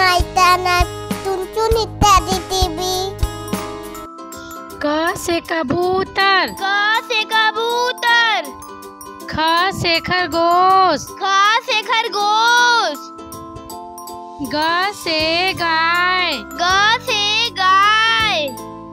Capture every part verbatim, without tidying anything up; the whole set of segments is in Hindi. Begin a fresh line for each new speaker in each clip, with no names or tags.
मैदाना चुनचुन इत्यादि टीवी।
क से कबूतर।
क से कबूतर।
ख से खरगोश।
ख से खरगोश।
ग से गाय।
ग से गाय।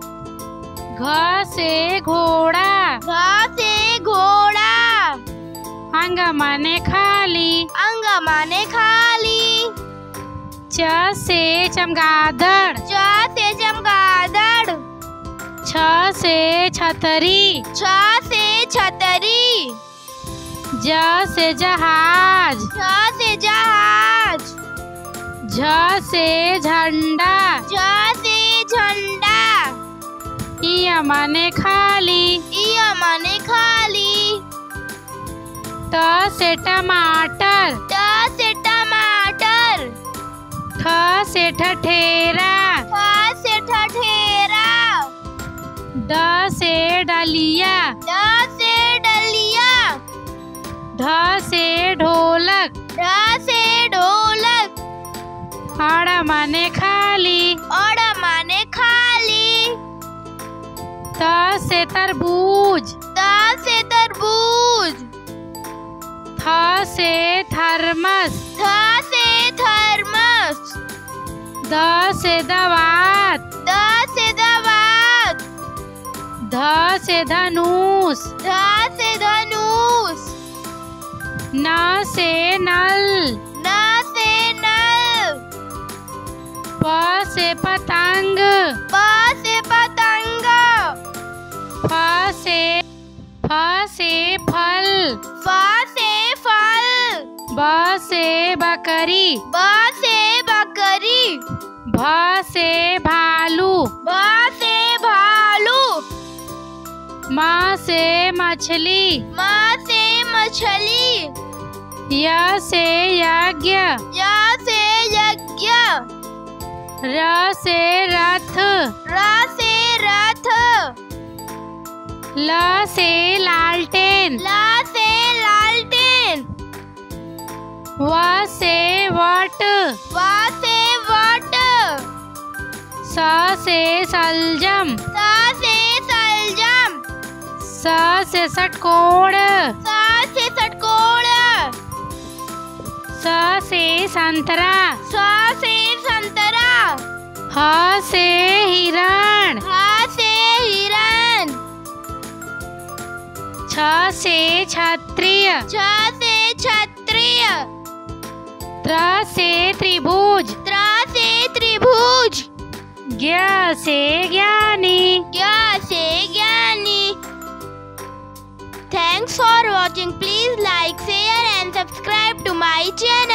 घ से घोड़ा।
घ से घोड़ा।
अंग माने खाली।
अंग माने खाली।
च से चमगादड़।
च से चमगादड़।
छ से छतरी।
छ से छतरी।
ज से जहाज।
झ से जहाज।
झ से झंडा।
झ से झंडा।
इ माने खाली।
इ माने खाली।
त से टमाटर।
त से टमाटर।
ठ से ठठेरा।
ठ से ठठेरा।
ड से डलिया।
ड से डलिया।
ढ से ढोलक।
ढ से ढोलक।
अड़ माने खाली।
अड़ माने खाली।
त से तरबूज।
त से तरबूज।
थ से थर्मस।
थ से थर्मस।
द से दवात।
द से दवात।
ध से धनुष।
ध से धनुष।
न से नल।
न से नल।
प से पतंग।
प से पतंग।
फ से फ से फल।
फ से फल।
ब से बकरी।
ब से बकरी।
भ से भालू।
भ से भालू।
म से मछली।
म से मछली।
य से यज्ञ।
य से यज्ञ।
र से रथ।
र से रथ।
ल से लालटेन।
ल से लालटेन।
व से वट।
व से वट।
स से सलजम।
स से सलजम।
स से षटकोण।
स से षटकोण।
स से संतरा।
स से संतरा।
ह से हिरण।
ह से हिरण।
छ से क्षत्रिय।
छ से क्षत्रिय।
त्र से त्रिभुज।
त्र से त्रिभुज।
ज्ञ से ज्ञानी।
ज्ञ से ज्ञानी। Thanks for watching. Please like, share and subscribe to my channel.